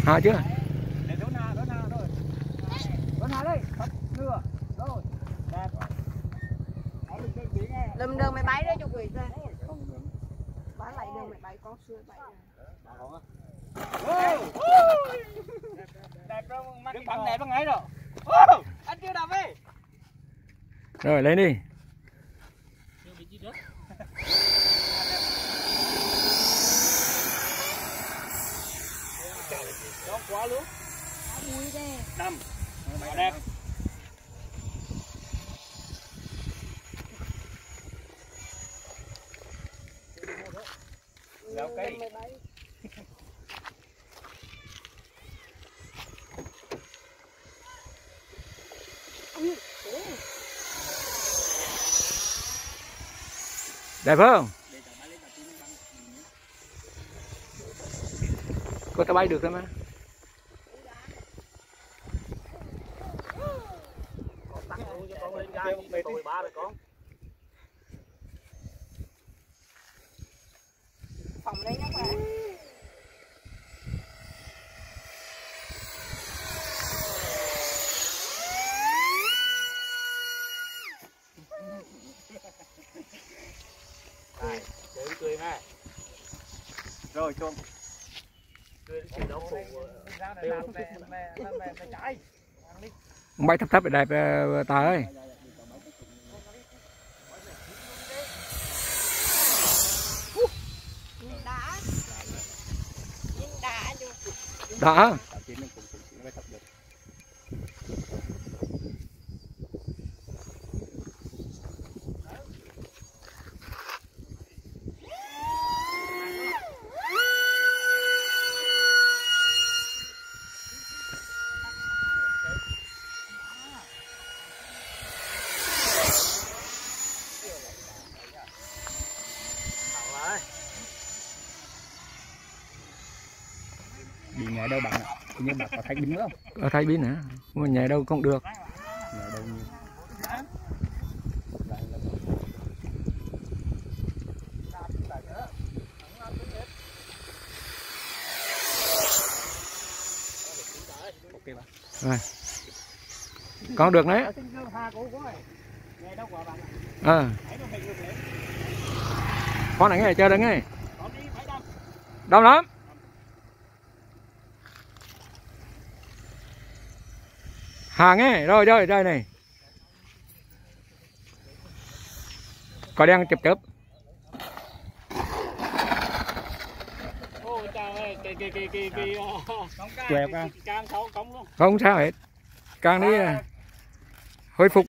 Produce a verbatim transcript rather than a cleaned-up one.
Hả chưa? Lùm đường mày bay đó cho quỷ ra. Bá lại đường mày bay con xưa bay. Đẹp đâu, mắt bắn đẹp nó ngay rồi. Anh chưa đập đi. Rồi lên đi. Đó quá luôn. Mũi đây. Đâm. Đẹp. Leo cây. Đẹp không? Có tao bay được thôi mà. Tôi ba rồi con. Phòng đây nhá bạn. Này, chơi cười ha. Rồi chôn. Cười đi đâu phụ. Bay thấp thấp để đẹp Tà ơi. Đã. Nhưng đã được. Đã. Đi nhảy đâu bạn ạ? Nhưng mà có thấy pin nữa không? Có thấy pin hả? Mà nhảy đâu cũng được. Nhảy đâu như... Ok bạn. Rồi. Con được đấy. À. Con này nghe chơi được nghe. Đông lắm. Hàng ấy, rồi rồi đây này. Có đang chụp chụp. Ôi trời ơi, cái cái cái cái cái Quẹo ra. càng xấu cống luôn. Không sao hết. Càng đi hồi phục